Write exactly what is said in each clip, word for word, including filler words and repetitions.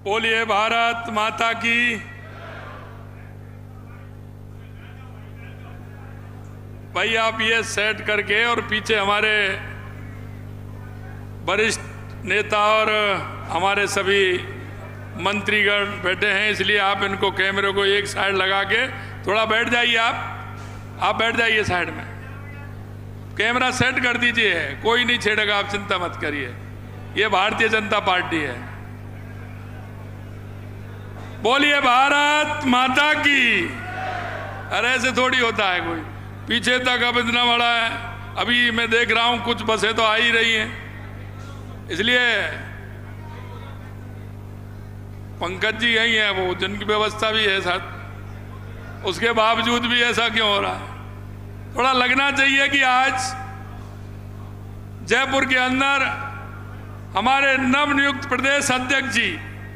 बोलिए भारत माता की। भाई आप ये सेट करके, और पीछे हमारे वरिष्ठ नेता और हमारे सभी मंत्रीगण बैठे हैं, इसलिए आप इनको कैमरे को एक साइड लगा के थोड़ा बैठ जाइए। आप आप बैठ जाइए साइड में, कैमरा सेट कर दीजिए, कोई नहीं छेड़ेगा, आप चिंता मत करिए। ये भारतीय जनता पार्टी है। बोलिए भारत माता की। अरे ऐसे थोड़ी होता है, कोई पीछे तक अब इतना बड़ा है। अभी मैं देख रहा हूं कुछ बसें तो आ ही रही हैं, इसलिए पंकज जी यही है वो, जिनकी व्यवस्था भी है साथ, उसके बावजूद भी ऐसा क्यों हो रहा है? थोड़ा लगना चाहिए कि आज जयपुर के अंदर हमारे नवनियुक्त प्रदेश अध्यक्ष जी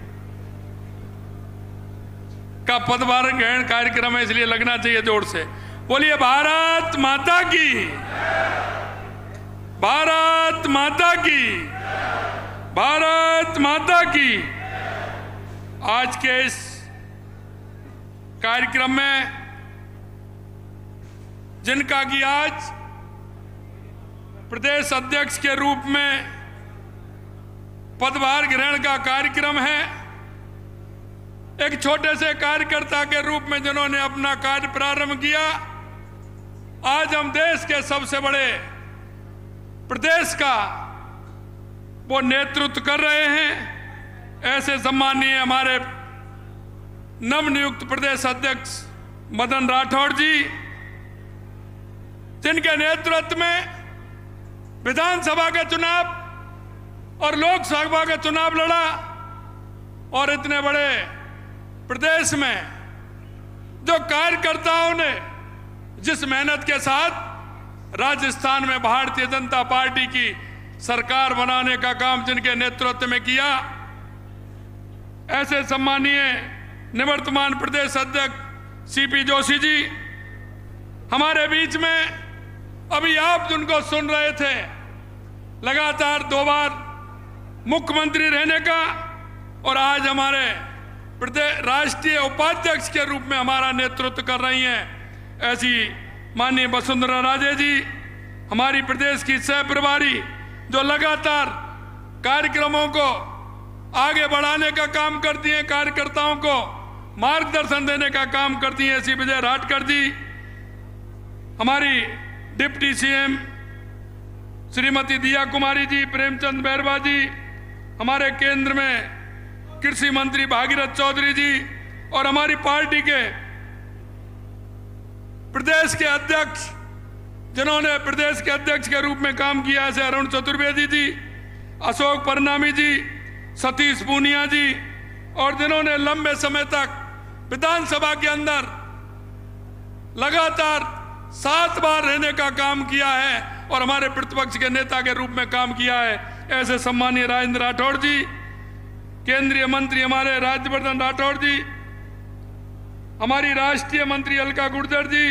का पदभार ग्रहण कार्यक्रम है, इसलिए लगना चाहिए जोर से। बोलिए भारत माता की, भारत माता की, भारत माता की। आज के इस कार्यक्रम में जिनका कि आज प्रदेश अध्यक्ष के रूप में पदभार ग्रहण का कार्यक्रम है, एक छोटे से कार्यकर्ता के रूप में जिन्होंने अपना कार्य प्रारंभ किया, आज हम देश के सबसे बड़े प्रदेश का वो नेतृत्व कर रहे हैं। ऐसे सम्माननीय हमारे नवनियुक्त प्रदेश अध्यक्ष मदन राठौड़ जी, जिनके नेतृत्व में विधानसभा के चुनाव और लोकसभा का चुनाव लड़ा, और इतने बड़े प्रदेश में जो कार्यकर्ताओं ने जिस मेहनत के साथ राजस्थान में भारतीय जनता पार्टी की सरकार बनाने का काम जिनके नेतृत्व में किया, ऐसे सम्मानीय निवर्तमान प्रदेश अध्यक्ष सीपी जोशी जी हमारे बीच में। अभी आप जिनको सुन रहे थे, लगातार दो बार मुख्यमंत्री रहने का, और आज हमारे प्रदेश राष्ट्रीय उपाध्यक्ष के रूप में हमारा नेतृत्व कर रही हैं, ऐसी माननीय वसुंधरा राजे जी, हमारी प्रदेश की सह प्रभारी, जो लगातार कार्यक्रमों को आगे बढ़ाने का काम करती हैं, कार्यकर्ताओं को मार्गदर्शन देने का काम करती हैं, ऐसी विजय राठकर जी, हमारी डिप्टी सीएम श्रीमती दिया कुमारी जी, प्रेमचंद बैरवा जी, हमारे केंद्र में कृषि मंत्री भागीरथ चौधरी जी, और हमारी पार्टी के प्रदेश के अध्यक्ष जिन्होंने प्रदेश के अध्यक्ष के रूप में काम किया, ऐसे अरुण चतुर्वेदी जी, अशोक परनामी जी, सतीश पूनिया जी, और जिन्होंने लंबे समय तक विधानसभा के अंदर लगातार सात बार रहने का काम किया है और हमारे प्रतिपक्ष के नेता के रूप में काम किया है, ऐसे सम्मानीय राजेंद्र राठौड़ जी, केंद्रीय मंत्री हमारे राज्यवर्धन राठौड़ जी, हमारी राष्ट्रीय मंत्री अलका गुर्जर जी,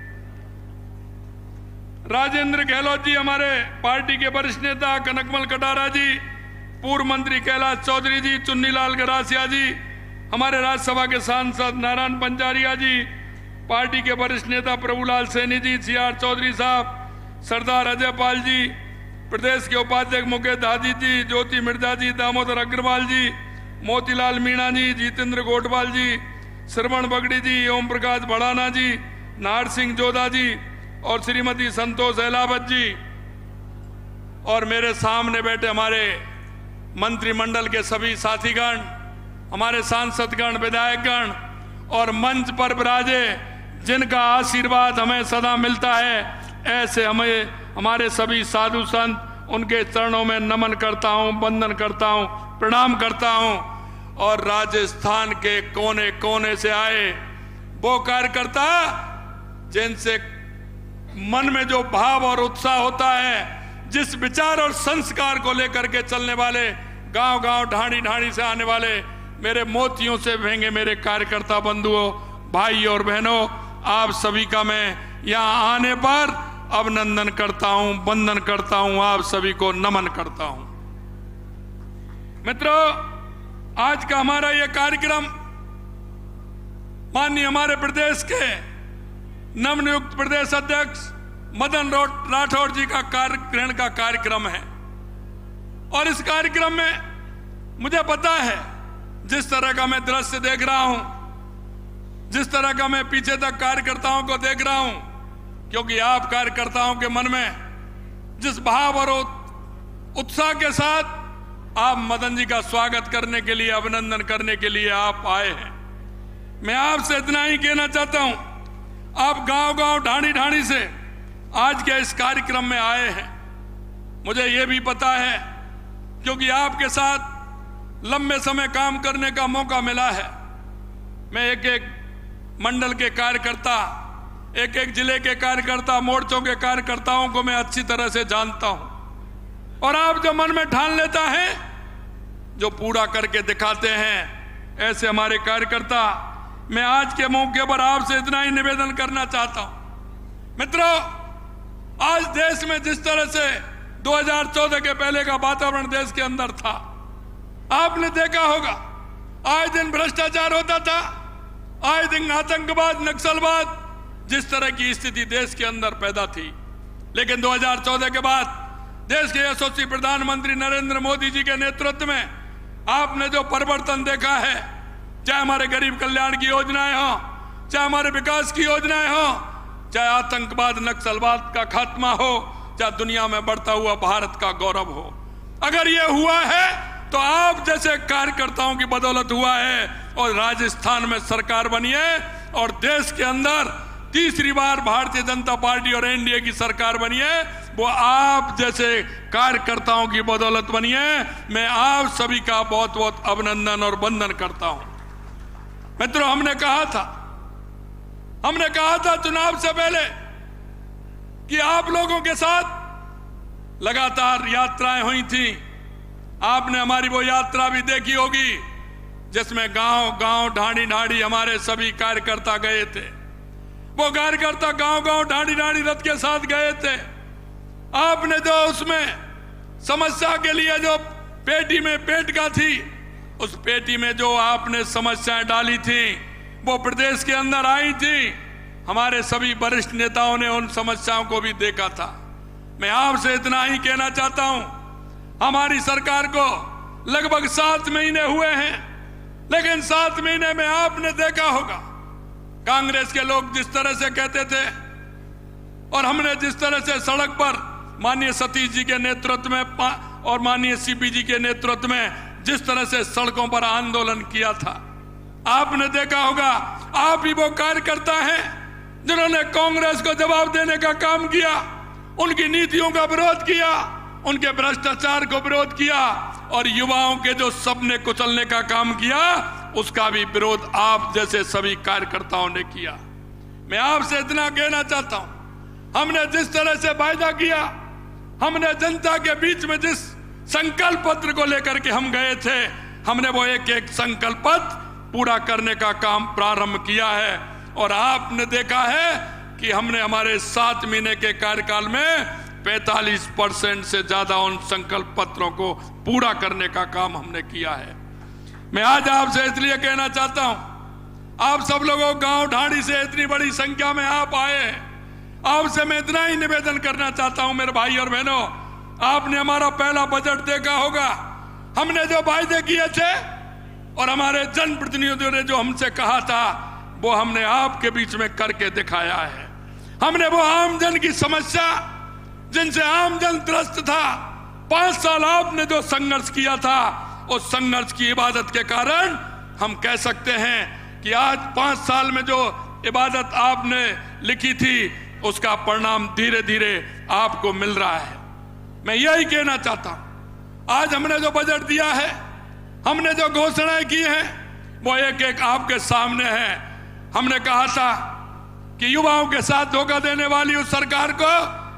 राजेंद्र गहलोत जी, हमारे पार्टी के वरिष्ठ नेता कनकमल कटारा जी, पूर्व मंत्री कैलाश चौधरी जी, चुन्नीलाल गरासिया जी, हमारे राज्यसभा के सांसद नारायण पंचारिया जी, पार्टी के वरिष्ठ नेता प्रभुलाल सैनी जी, सी आर चौधरी साहब, सरदार अजय पाल जी, प्रदेश के उपाध्यक्ष मुकेश दादी जी, ज्योति मिर्जा जी, दामोदर अग्रवाल जी, मोतीलाल मीणा जी, जितेंद्र गोटवाल जी, श्रवण बगड़ी जी, ओम प्रकाश भड़ाना जी, नाहर सिंह जोधा जी, और श्रीमती संतोष अहलावत जी, और मेरे सामने बैठे हमारे मंत्रिमंडल के सभी साथीगण, हमारे सांसदगण, विधायकगण, और मंच पर विराजे जिनका आशीर्वाद हमें सदा मिलता है, ऐसे हमें हमारे सभी साधु संत, उनके चरणों में नमन करता हूं, वंदन करता हूं, प्रणाम करता हूं। और राजस्थान के कोने कोने से आए वो कार्यकर्ता जिनसे मन में जो भाव और उत्साह होता है, जिस विचार और संस्कार को लेकर के चलने वाले, गांव गांव ढाणी ढाणी से आने वाले मेरे मोतियों से भेंगे मेरे कार्यकर्ता बंधुओं, भाई और बहनों, आप सभी का मैं यहाँ आने पर अभिनंदन करता हूं, वंदन करता हूं, आप सभी को नमन करता हूं। मित्रों, आज का हमारा यह कार्यक्रम माननीय हमारे प्रदेश के नवनियुक्त प्रदेश अध्यक्ष मदन राठौड़ जी का कार्य ग्रहण का कार्यक्रम है। और इस कार्यक्रम में मुझे पता है, जिस तरह का मैं दृश्य देख रहा हूं, जिस तरह का मैं पीछे तक कार्यकर्ताओं को देख रहा हूं, क्योंकि आप कार्यकर्ताओं के मन में जिस भाव और उत्साह के साथ आप मदन जी का स्वागत करने के लिए, अभिनंदन करने के लिए आप आए हैं, मैं आपसे इतना ही कहना चाहता हूं, आप गांव गांव ढाणी ढाणी से आज के इस कार्यक्रम में आए हैं। मुझे यह भी पता है, क्योंकि आपके साथ लंबे समय काम करने का मौका मिला है। मैं एक एक मंडल के कार्यकर्ता, एक एक जिले के कार्यकर्ता, मोर्चों के कार्यकर्ताओं को मैं अच्छी तरह से जानता हूं। और आप जो मन में ठान लेता है, जो पूरा करके दिखाते हैं, ऐसे हमारे कार्यकर्ता। मैं आज के मौके पर आपसे इतना ही निवेदन करना चाहता हूं। मित्रों, आज देश में जिस तरह से दो हज़ार चौदह के पहले का वातावरण देश के अंदर था, आपने देखा होगा, आए दिन भ्रष्टाचार होता था, आए दिन आतंकवाद, नक्सलवाद, जिस तरह की स्थिति देश के अंदर पैदा थी। लेकिन दो हज़ार चौदह के बाद देश के यशस्वी प्रधानमंत्री नरेंद्र मोदी जी के नेतृत्व में आपने जो परिवर्तन देखा है, चाहे हमारे गरीब कल्याण की योजनाएं हो, चाहे हमारे विकास की योजनाएं हो, चाहे आतंकवाद नक्सलवाद का खात्मा हो, चाहे दुनिया में बढ़ता हुआ भारत का गौरव हो, अगर ये हुआ है तो आप जैसे कार्यकर्ताओं की बदौलत हुआ है। और राजस्थान में सरकार बनी है और देश के अंदर तीसरी बार भारतीय जनता पार्टी और एनडीए की सरकार बनी है, वो आप जैसे कार्यकर्ताओं की बदौलत बनी है। मैं आप सभी का बहुत बहुत अभिनंदन और वंदन करता हूं। मित्रों, हमने कहा था हमने कहा था चुनाव से पहले कि आप लोगों के साथ लगातार यात्राएं हुई थी। आपने हमारी वो यात्रा भी देखी होगी, जिसमें गांव गांव ढाणी ढाणी हमारे सभी कार्यकर्ता गए थे। वो कार्यकर्ता गांव गांव ढाणी ढाणी रथ के साथ गए थे। आपने जो उसमें समस्या के लिए जो पेटी में पेट का थी, उस पेटी में जो आपने समस्याएं डाली थी, वो प्रदेश के अंदर आई थी। हमारे सभी वरिष्ठ नेताओं ने उन समस्याओं को भी देखा था। मैं आपसे इतना ही कहना चाहता हूं, हमारी सरकार को लगभग सात महीने हुए हैं, लेकिन सात महीने में आपने देखा होगा, कांग्रेस के लोग जिस तरह से कहते थे और हमने जिस तरह से सड़क पर माननीय सतीश जी के नेतृत्व में और माननीय सीपी जी के नेतृत्व में जिस तरह से सड़कों पर आंदोलन किया था, आपने देखा होगा। आप ही वो कार्यकर्ता हैं जिन्होंने कांग्रेस को जवाब देने का काम किया, उनकी नीतियों का विरोध किया, उनके भ्रष्टाचार को विरोध किया और युवाओं के जो सपने कुचलने का काम किया, उसका भी विरोध आप जैसे सभी कार्यकर्ताओं ने किया। मैं आपसे इतना कहना चाहता हूं, हमने जिस तरह से वायदा किया, हमने जनता के बीच में जिस संकल्प पत्र को लेकर के हम गए थे, हमने वो एक एक संकल्प पत्र पूरा करने का काम प्रारंभ किया है। और आपने देखा है कि हमने हमारे सात महीने के कार्यकाल में पैंतालीस परसेंट से ज्यादा उन संकल्प पत्रों को पूरा करने का काम हमने किया है। मैं आज आपसे इसलिए कहना चाहता हूं, आप सब लोगों गांव ढाणी से इतनी बड़ी संख्या में आप आए हैं, आपसे मैं इतना ही निवेदन करना चाहता हूं मेरे भाई और बहनों, आपने हमारा पहला बजट देखा होगा। हमने जो वायदे किए थे और हमारे जनप्रतिनिधियों ने जो हमसे कहा था, वो हमने आपके बीच में करके दिखाया है। हमने वो आमजन की समस्या, जिनसे आमजन त्रस्त था, पांच साल आपने जो संघर्ष किया था, उस संघर्ष की इबादत के कारण हम कह सकते हैं कि आज पांच साल में जो इबादत आपने लिखी थी, उसका परिणाम धीरे धीरे आपको मिल रहा है। मैं यही कहना चाहता हूं, आज हमने जो बजट दिया है, हमने जो घोषणाएं की हैं, वो एक एक आपके सामने है। हमने कहा था कि युवाओं के साथ धोखा देने वाली उस सरकार को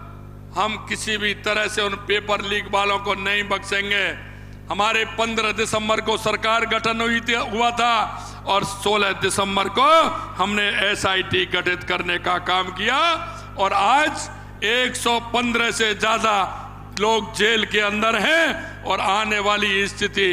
हम किसी भी तरह से उन पेपर लीक वालों को नहीं बख्शेंगे। हमारे पंद्रह दिसंबर को सरकार गठन हुई थी हुआ था और सोलह दिसंबर को हमने एस आई टी गठित करने का काम किया और आज एक सौ पंद्रह से ज्यादा लोग जेल के अंदर हैं और आने वाली स्थिति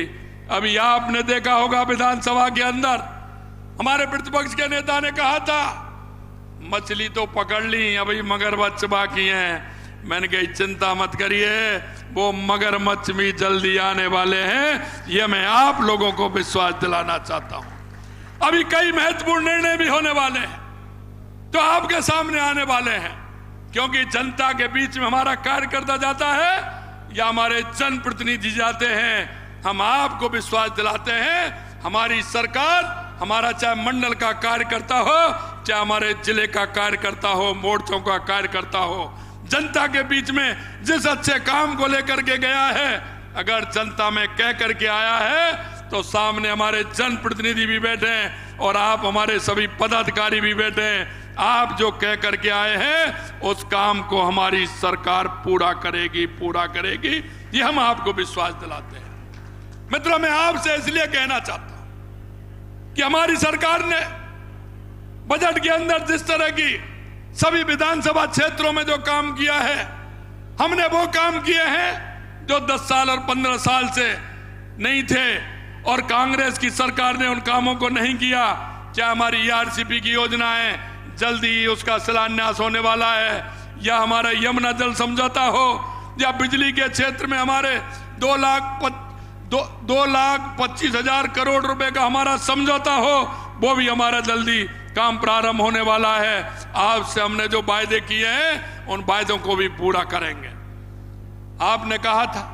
अभी आपने देखा होगा विधानसभा के अंदर हमारे प्रतिपक्ष के नेता ने कहा था मछली तो पकड़ ली, अभी मगरमच्छ बाकी हैं। मैंने कही चिंता मत करिए, वो मगरमच्छ भी जल्दी आने वाले हैं, ये मैं आप लोगों को विश्वास दिलाना चाहता हूं। अभी कई महत्वपूर्ण निर्णय भी होने वाले हैं तो आपके सामने आने वाले हैं, क्योंकि जनता के बीच में हमारा कार्यकर्ता जाता है या हमारे जनप्रतिनिधि जाते हैं, हम आपको विश्वास दिलाते हैं हमारी सरकार, हमारा चाहे मंडल का कार्यकर्ता हो, चाहे हमारे जिले का कार्यकर्ता हो, मोर्चों का कार्यकर्ता हो, जनता के बीच में जिस अच्छे काम को लेकर के गया है, अगर जनता में कह करके आया है तो सामने हमारे जनप्रतिनिधि भी बैठे हैं और आप हमारे सभी पदाधिकारी भी बैठे हैं। आप जो कह करके आए हैं उस काम को हमारी सरकार पूरा करेगी, पूरा करेगी, ये हम आपको विश्वास दिलाते हैं। मित्रों, मैं आपसे इसलिए कहना चाहता हूं कि हमारी सरकार ने बजट के अंदर जिस तरह की सभी विधानसभा क्षेत्रों में जो काम किया है, हमने वो काम किए हैं जो दस साल और पंद्रह साल से नहीं थे और कांग्रेस की सरकार ने उन कामों को नहीं किया। चाहे हमारी ईआरसीपी की योजनाएं जल्दी उसका शिलान्यास होने वाला है, या हमारा यमुना जल समझौता हो, या बिजली के क्षेत्र में हमारे दो लाख पच, दो, दो लाख पच्चीस हजार करोड़ रुपए का हमारा समझौता हो, वो भी हमारा जल्दी काम प्रारंभ होने वाला है। आपसे हमने जो वायदे किए हैं उन वायदों को भी पूरा करेंगे। आपने कहा था,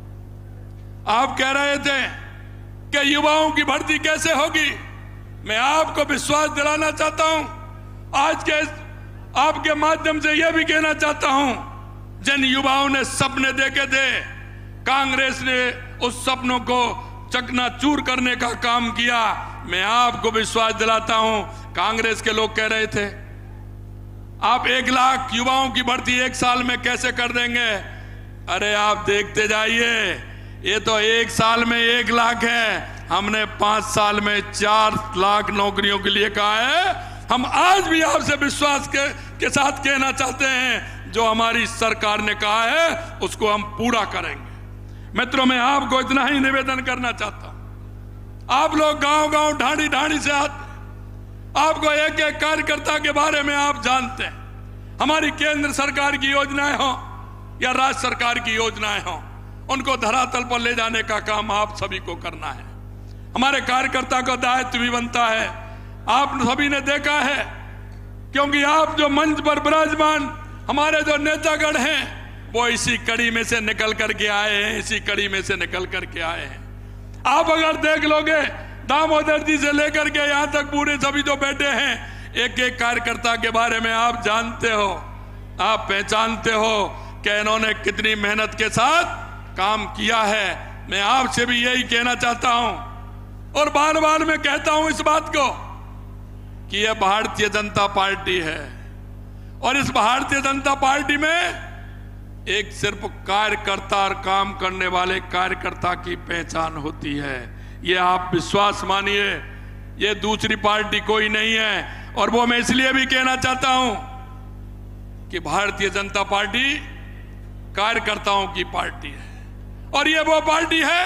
आप कह रहे थे कि युवाओं की भर्ती कैसे होगी, मैं आपको विश्वास दिलाना चाहता हूं, आज के आपके माध्यम से यह भी कहना चाहता हूं, जिन युवाओं ने सपने देखे थे, कांग्रेस ने उस सपनों को चकनाचूर करने का काम किया। मैं आपको विश्वास दिलाता हूं, कांग्रेस के लोग कह रहे थे आप एक लाख युवाओं की भर्ती एक साल में कैसे कर देंगे। अरे आप देखते जाइए, ये तो एक साल में एक लाख है, हमने पांच साल में चार लाख नौकरियों के लिए कहा है। हम आज भी आपसे विश्वास के, के साथ कहना चाहते हैं, जो हमारी सरकार ने कहा है उसको हम पूरा करेंगे। मित्रों, मैं आपको इतना ही निवेदन करना चाहता हूं, आप लोग गांव गांव ढाणी ढाणी से आते, आपको एक एक कार्यकर्ता के बारे में आप जानते हैं। हमारी केंद्र सरकार की योजनाएं हो या राज्य सरकार की योजनाएं हो, उनको धरातल पर ले जाने का काम आप सभी को करना है। हमारे कार्यकर्ता का दायित्व भी बनता है। आप सभी ने देखा है, क्योंकि आप जो मंच पर विराजमान हमारे जो नेतागण हैं वो इसी कड़ी में से निकल करके आए हैं, इसी कड़ी में से निकल करके आए हैं। आप अगर देख लोगे, दामोदर जी से लेकर के यहां तक पूरे सभी जो बैठे हैं, एक एक कार्यकर्ता के बारे में आप जानते हो, आप पहचानते हो कि इन्होंने कितनी मेहनत के साथ काम किया है। मैं आपसे भी यही कहना चाहता हूं और बार बार मैं कहता हूं इस बात को कि यह भारतीय जनता पार्टी है और इस भारतीय जनता पार्टी में एक सिर्फ कार्यकर्ता और काम करने वाले कार्यकर्ता की पहचान होती है। ये आप विश्वास मानिए, ये दूसरी पार्टी कोई नहीं है। और वो मैं इसलिए भी कहना चाहता हूं कि भारतीय जनता पार्टी कार्यकर्ताओं की पार्टी है और ये वो पार्टी है,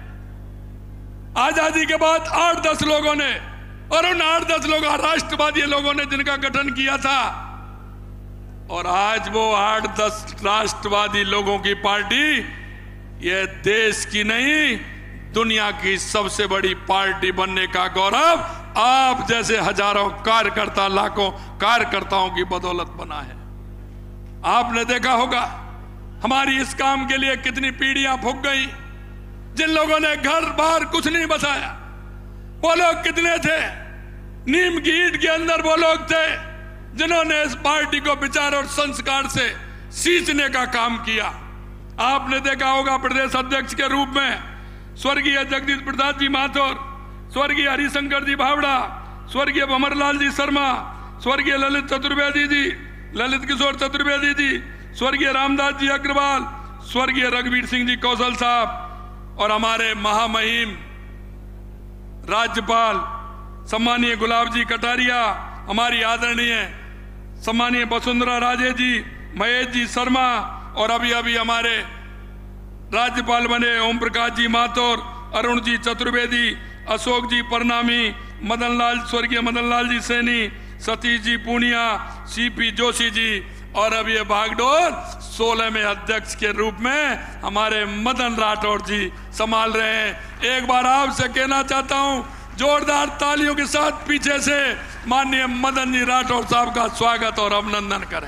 आजादी के बाद आठ दस लोगों ने, और उन आठ दस लोगों राष्ट्रवादी लोगों ने जिनका गठन किया था, और आज वो आठ दस राष्ट्रवादी लोगों की पार्टी ये देश की नहीं दुनिया की सबसे बड़ी पार्टी बनने का गौरव आप जैसे हजारों कार्यकर्ता, लाखों कार्यकर्ताओं की बदौलत बना है। आपने देखा होगा हमारी इस काम के लिए कितनी पीढ़ियां फूक गई। जिन लोगों ने घर बार कुछ नहीं बसाया, वो लोग कितने थे? नीम की ईंट के अंदर वो लोग थे जिन्होंने इस पार्टी को विचार और संस्कार से सींचने का काम किया। आपने देखा होगा प्रदेश अध्यक्ष के रूप में स्वर्गीय जगदीश प्रसाद जी माथुर, स्वर्गीय हरिशंकर जी भावड़ा, स्वर्गीय भंवरलाल जी शर्मा, स्वर्गीय ललित चतुर्वेदी जी, ललित किशोर चतुर्वेदी जी, स्वर्गीय रामदास जी अग्रवाल, स्वर्गीय रघुवीर सिंह जी कौशल साहब, और हमारे महामहिम राज्यपाल सम्मानीय गुलाब जी कटारिया, हमारी आदरणीय सम्मानीय वसुंधरा राजे जी, महेश जी शर्मा, और अभी अभी हमारे राज्यपाल बने ओम प्रकाश जी माथुर, अरुण जी चतुर्वेदी, अशोक जी परनामी, मदन लाल स्वर्गीय मदन लाल जी सैनी, सतीश जी पूनिया, सीपी जोशी जी, और अब ये भागडोर सोलह में अध्यक्ष के रूप में हमारे मदन राठौड़ जी संभाल रहे हैं। एक बार आपसे कहना चाहता हूं, जोरदार तालियों के साथ पीछे से माननीय मदन जी राठौड़ साहब का स्वागत और अभिनंदन करें।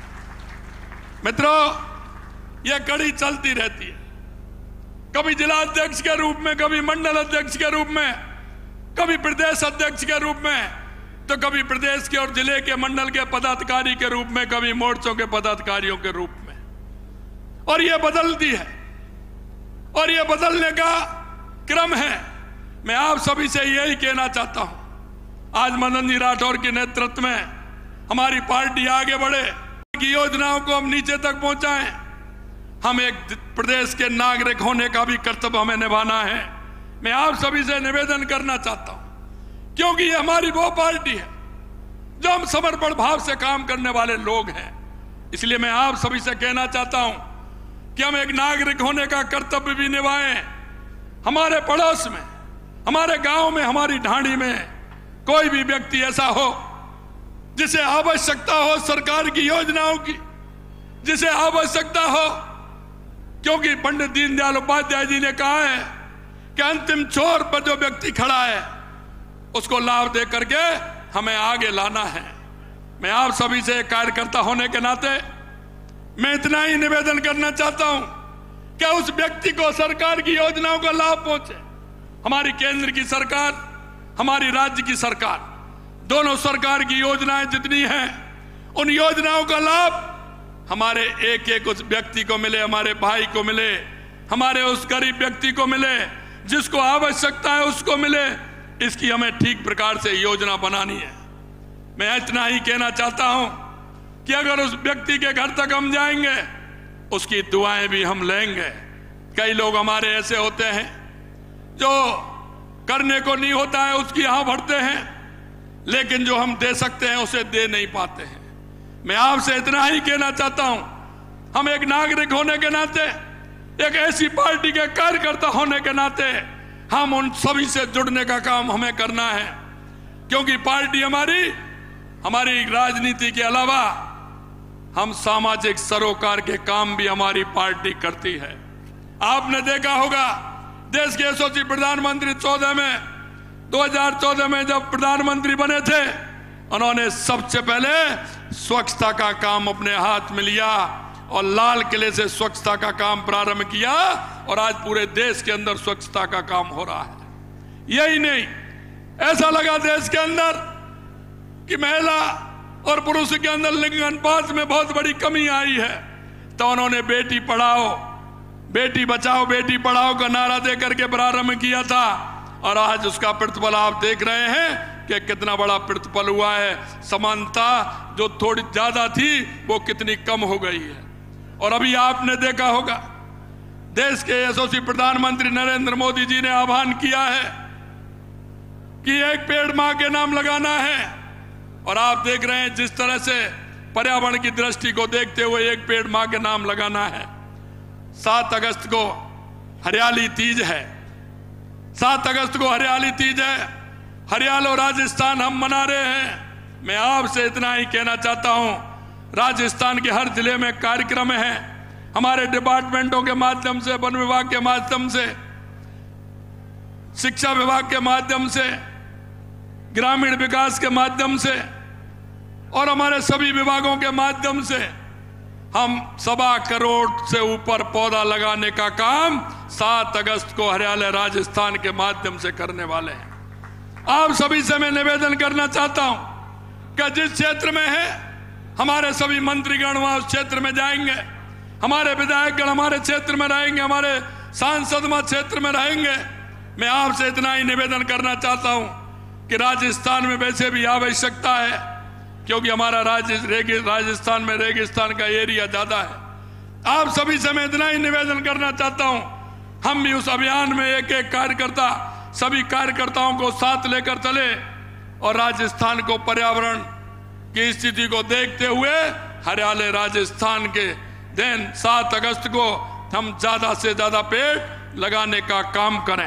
मित्रों, यह कड़ी चलती रहती है, कभी जिला अध्यक्ष के रूप में, कभी मंडल अध्यक्ष के रूप में, कभी प्रदेश अध्यक्ष के रूप में, तो कभी प्रदेश के और जिले के मंडल के पदाधिकारी के रूप में, कभी मोर्चों के पदाधिकारियों के रूप में, और यह बदलती है और यह बदलने का क्रम है। मैं आप सभी से यही कहना चाहता हूं, आज मदन जी राठौड़ के नेतृत्व में हमारी पार्टी आगे बढ़े, की योजनाओं को हम नीचे तक पहुंचाएं। हम एक प्रदेश के नागरिक होने का भी कर्तव्य हमें निभाना है। मैं आप सभी से निवेदन करना चाहता हूं, क्योंकि ये हमारी वो पार्टी है जो हम समर्पण भाव से काम करने वाले लोग हैं। इसलिए मैं आप सभी से कहना चाहता हूं कि हम एक नागरिक होने का कर्तव्य भी निभाएं। हमारे पड़ोस में, हमारे गांव में, हमारी ढाणी में कोई भी व्यक्ति ऐसा हो जिसे आवश्यकता हो सरकार की योजनाओं की, जिसे आवश्यकता हो, क्योंकि पंडित दीनदयाल उपाध्याय जी ने कहा है कि अंतिम छोर पर जो व्यक्ति खड़ा है उसको लाभ दे करके हमें आगे लाना है। मैं आप सभी से कार्यकर्ता होने के नाते मैं इतना ही निवेदन करना चाहता हूं कि उस व्यक्ति को सरकार की योजनाओं का लाभ पहुंचे। हमारी केंद्र की सरकार, हमारी राज्य की सरकार, दोनों सरकार की योजनाएं जितनी हैं, उन योजनाओं का लाभ हमारे एक एक उस व्यक्ति को मिले, हमारे भाई को मिले, हमारे उस गरीब व्यक्ति को मिले, जिसको आवश्यकता है उसको मिले। इसकी हमें ठीक प्रकार से योजना बनानी है। मैं इतना ही कहना चाहता हूं कि अगर उस व्यक्ति के घर तक हम जाएंगे, उसकी दुआएं भी हम लेंगे। कई लोग हमारे ऐसे होते हैं जो करने को नहीं होता है उसकी यहां भरते हैं, लेकिन जो हम दे सकते हैं उसे दे नहीं पाते हैं। मैं आपसे इतना ही कहना चाहता हूं, हम एक नागरिक होने के नाते, एक ऐसी पार्टी के कार्यकर्ता होने के नाते हम उन सभी से जुड़ने का काम हमें करना है, क्योंकि पार्टी हमारी हमारी राजनीति के अलावा हम सामाजिक सरोकार के काम भी हमारी पार्टी करती है। आपने देखा होगा देश के यशस्वी प्रधानमंत्री चौदह में दो हज़ार चौदह में जब प्रधानमंत्री बने थे, उन्होंने सबसे पहले स्वच्छता का काम अपने हाथ में लिया और लाल किले से स्वच्छता का काम प्रारंभ किया, और आज पूरे देश के अंदर स्वच्छता का काम हो रहा है। यही नहीं, ऐसा लगा देश के अंदर कि महिला और पुरुष के अंदर लिंग अनुपात में बहुत बड़ी कमी आई है, तो उन्होंने बेटी पढ़ाओ, बेटी बचाओ, बेटी पढ़ाओ का नारा दे करके प्रारंभ किया था, और आज उसका प्रतिफल आप देख रहे हैं कि कितना बड़ा प्रतिफल हुआ है। समानता जो थोड़ी ज्यादा थी वो कितनी कम हो गई है। और अभी आपने देखा होगा देश के यशस्वी प्रधानमंत्री नरेंद्र मोदी जी ने आह्वान किया है कि एक पेड़ मां के नाम लगाना है, और आप देख रहे हैं जिस तरह से पर्यावरण की दृष्टि को देखते हुए एक पेड़ मां के नाम लगाना है। सात अगस्त को हरियाली तीज है, सात अगस्त को हरियाली तीज है, हरियाणा और राजस्थान हम मना रहे हैं। मैं आपसे इतना ही कहना चाहता हूं, राजस्थान के हर जिले में कार्यक्रम हैं, हमारे डिपार्टमेंटों के माध्यम से, वन विभाग के माध्यम से, शिक्षा विभाग के माध्यम से, ग्रामीण विकास के माध्यम से और हमारे सभी विभागों के माध्यम से हम सवा करोड़ से ऊपर पौधा लगाने का काम सात अगस्त को हरियाणा राजस्थान के माध्यम से करने वाले हैं। आप सभी से मैं निवेदन करना चाहता हूं कि जिस क्षेत्र में है हमारे सभी मंत्रीगण वहां उस क्षेत्र में जाएंगे, हमारे विधायकगण हमारे क्षेत्र में रहेंगे, हमारे सांसद वहां क्षेत्र में रहेंगे। मैं आपसे इतना ही निवेदन करना चाहता हूं कि राजस्थान में वैसे भी आवश्यकता है, क्योंकि हमारा राज्य राजस्थान में रेगिस्तान का एरिया ज्यादा है। आप सभी से मैं इतना ही निवेदन करना चाहता हूं, हम भी उस अभियान में एक एक कार्यकर्ता, सभी कार्यकर्ताओं को साथ लेकर चले और राजस्थान को पर्यावरण की स्थिति को देखते हुए हरियाणा राजस्थान के दिन सात अगस्त को हम ज्यादा से ज्यादा पेड़ लगाने का काम करें।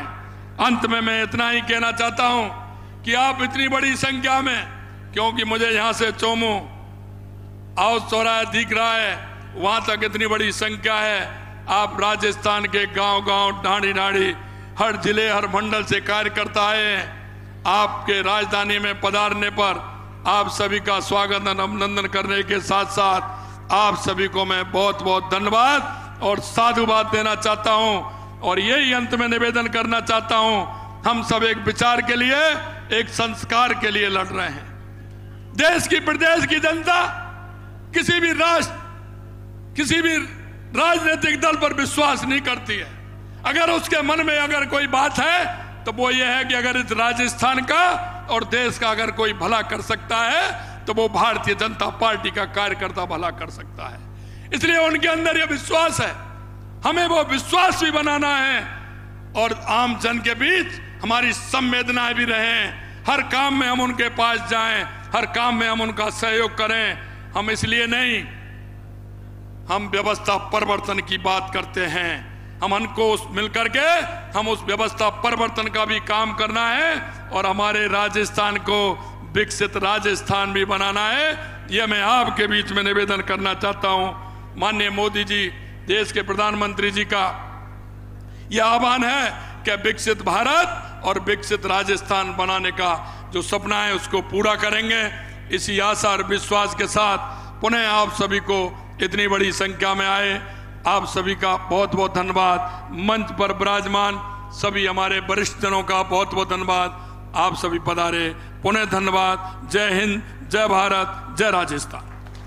अंत में मैं इतना ही कहना चाहता हूं कि आप इतनी बड़ी संख्या में, क्योंकि मुझे यहां से चोमू हाउस चौराहा दिख रहा है, वहां तक इतनी बड़ी संख्या है। आप राजस्थान के गांव गांव ढाड़ी ढाड़ी हर जिले हर मंडल से कार्यकर्ता आए हैं। आपके राजधानी में पधारने पर आप सभी का स्वागत और अभिनंदन करने के साथ साथ आप सभी को मैं बहुत बहुत धन्यवाद और साधुवाद देना चाहता हूं। और यही अंत में निवेदन करना चाहता हूं, हम सब एक विचार के लिए, एक संस्कार के लिए लड़ रहे हैं। देश की प्रदेश की जनता किसी भी राष्ट्र, किसी भी राजनीतिक दल पर विश्वास नहीं करती है। अगर उसके मन में अगर कोई बात है तो वो ये है कि अगर इस राजस्थान का और देश का अगर कोई भला कर सकता है तो वो भारतीय जनता पार्टी का कार्यकर्ता भला कर सकता है। इसलिए उनके अंदर ये विश्वास है, हमें वो विश्वास भी बनाना है और आम जन के बीच हमारी संवेदनाएं भी रहें। हर काम में हम उनके पास जाएं, हर काम में हम उनका सहयोग करें। हम इसलिए नहीं, हम व्यवस्था परिवर्तन की बात करते हैं। हम उनको मिलकर के हम उस व्यवस्था परिवर्तन का भी काम करना है और हमारे राजस्थान को विकसित राजस्थान भी बनाना है। यह मैं आपके बीच में निवेदन करना चाहता हूं। माननीय मोदी जी, देश के प्रधानमंत्री जी का यह आह्वान है कि विकसित भारत और विकसित राजस्थान बनाने का जो सपना है उसको पूरा करेंगे। इसी आशा और विश्वास के साथ पुनः आप सभी को इतनी बड़ी संख्या में आए, आप सभी का बहुत बहुत धन्यवाद। मंच पर विराजमान सभी हमारे वरिष्ठ जनों का बहुत बहुत धन्यवाद। आप सभी पधारे, पुनः धन्यवाद। जय हिंद, जय भारत, जय राजस्थान।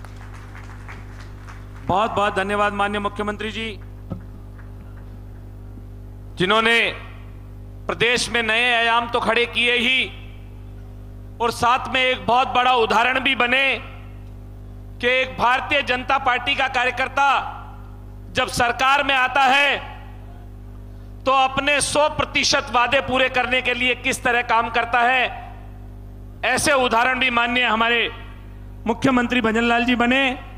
बहुत बहुत धन्यवाद माननीय मुख्यमंत्री जी, जिन्होंने प्रदेश में नए आयाम तो खड़े किए ही और साथ में एक बहुत बड़ा उदाहरण भी बने कि एक भारतीय जनता पार्टी का कार्यकर्ता जब सरकार में आता है तो अपने सौ प्रतिशत वादे पूरे करने के लिए किस तरह काम करता है। ऐसे उदाहरण भी माननीय हमारे मुख्यमंत्री भजनलाल जी बने।